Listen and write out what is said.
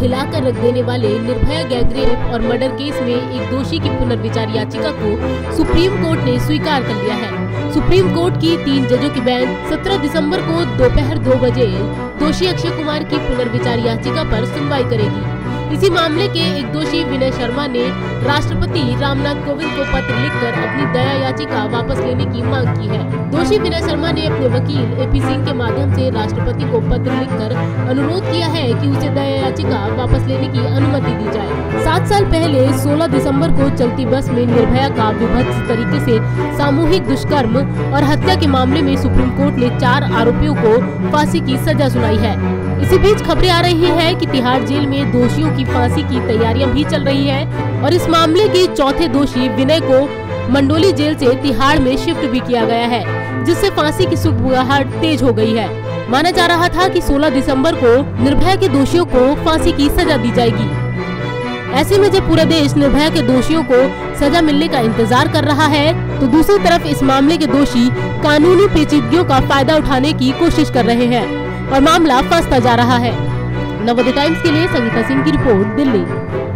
हिलाकर रख देने वाले निर्भया गैंगरेप और मर्डर केस में एक दोषी की पुनर्विचार याचिका को सुप्रीम कोर्ट ने स्वीकार कर लिया है। सुप्रीम कोर्ट की 3 जजों की बेंच 17 दिसंबर को दोपहर 2 बजे दोषी अक्षय कुमार की पुनर्विचार याचिका पर सुनवाई करेगी। इसी मामले के एक दोषी विनय शर्मा ने राष्ट्रपति रामनाथ कोविंद को पत्र लिखकर अपनी दया याचिका वापस लेने की मांग की है। दोषी विनय शर्मा ने अपने वकील AP सिंह के माध्यम से राष्ट्रपति को पत्र लिखकर अनुरोध किया है कि उसे दया याचिका वापस लेने की अनुमति दी जाए। 7 साल पहले 16 दिसंबर को चलती बस में निर्भया का विभत्स तरीके से सामूहिक दुष्कर्म और हत्या के मामले में सुप्रीम कोर्ट ने 4 आरोपियों को फांसी की सजा सुनाई है। इसी बीच खबरें आ रही है कि तिहाड़ जेल में दोषियों की फांसी की तैयारियां भी चल रही है और इस मामले के चौथे दोषी विनय को मंडोली जेल से तिहाड़ में शिफ्ट भी किया गया है, जिससे फांसी की सुगबुगाहट तेज हो गई है। माना जा रहा था कि 16 दिसंबर को निर्भया के दोषियों को फांसी की सजा दी जाएगी। ऐसे में जब पूरा देश निर्भया के दोषियों को सजा मिलने का इंतजार कर रहा है, तो दूसरी तरफ इस मामले के दोषी कानूनी पेचीदगियों का फायदा उठाने की कोशिश कर रहे हैं और मामला फंसता जा रहा है। नवोदय टाइम्स के लिए संगीता सिंह की रिपोर्ट, दिल्ली।